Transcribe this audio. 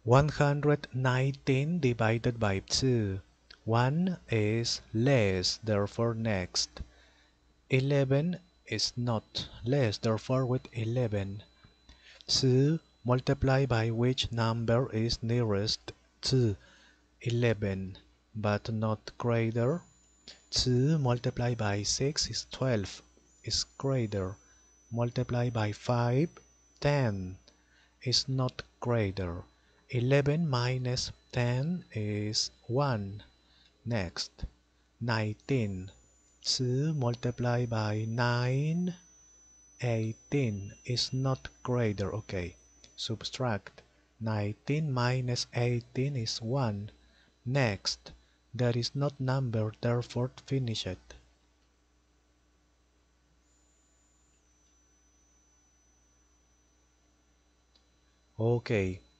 119 divided by 2. 1 is less, therefore next. 11 is not less, therefore with 11. 2 multiplied by which number is nearest to 11 but not greater. 2 multiplied by 6 is 12, is greater. Multiplied by 5, 10, is not greater. 11 minus 10 is 1. Next, 19. 2 multiplied by 9, 18, is not greater. Okay, subtract. 19 minus 18 is 1. Next, there is not number, therefore finish it. Okay,